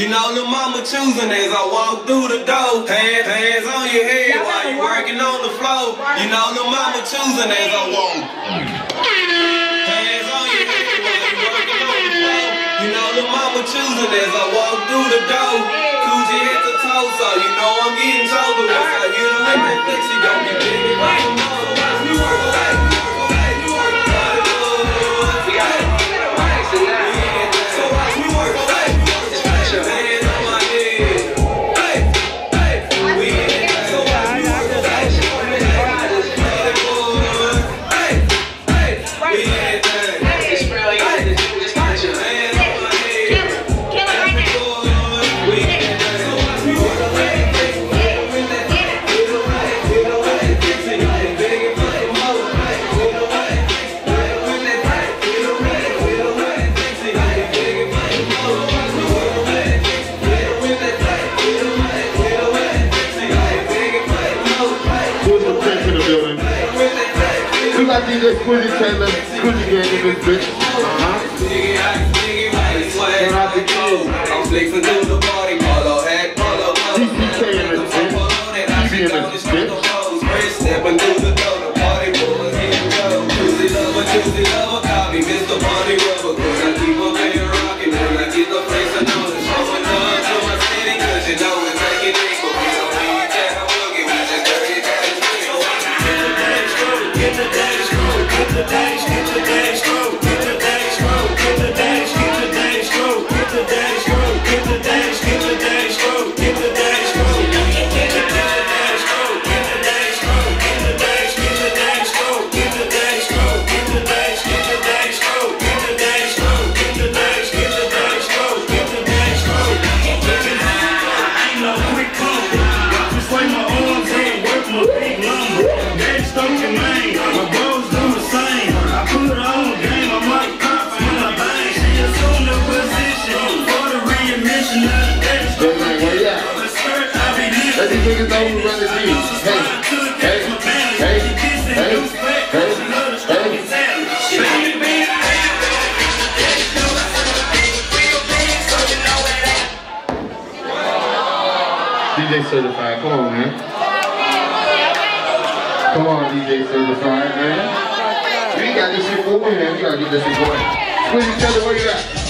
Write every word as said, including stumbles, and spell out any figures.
You know the mama choosing as I walk through the door. Hands, hands on your head while you working on the floor. You know the mama choosing as I walk. Hands on your head while you working on the floor. You know the mama choosing as I walk through the door. Coochie hit the toe, so you know I'm getting choker. Once I hit her with that fix, she gon' be big and right. Watch me work away, work away, you work away. We got it. So watch me work away. Hands on my head. Hey, hey, we in it. So watch me work away. Hey, hey, we in it. It's really good. Just touch your hands on my head. We in it. So watch me work away. We got D J Squiddy Taylor, Squiddy gang in this bitch. Uh-huh. Shout out to Joe. I'm flexing through the party, polo hat, polo D C K in this bitch. T V in this bitch. Stepping through the door, the party boys here we go. Tuesday lover, Tuesday lover, call me Mister Party Rubber. Cause I keep up here rocking when I get the place I know it's showing love to my city. Cause you know it's taking it, but we don't need that. I'm looking, we just dirty that is real. Get the dash roll, get the dash, get the dash roll, get the dash roll, get the dash, get the dash roll, get the dash roll, get the dash, get the dash roll, get the dash roll, get the dash roll, get the dash roll, get the dash, get the dash roll, get the dash roll, get the dash, get the dash roll, get the dash roll, get the dash, get the dash roll, get the dash roll. Ain't no quick combo. Just like my arms and work my big lumber. Daddy stuck your man. My bros do the same. I put on game. I might pop when I bang. She assumed the position for the readmission of the day. Hey, man, where you at? Let these niggas know who run the team. Hey, hey, hey, hey, hey, hey. D J Certified, come on, man. Come on, D J Certified, man. We got this shit going, man. We gotta get this shit going. Squiddy, tell me where you at.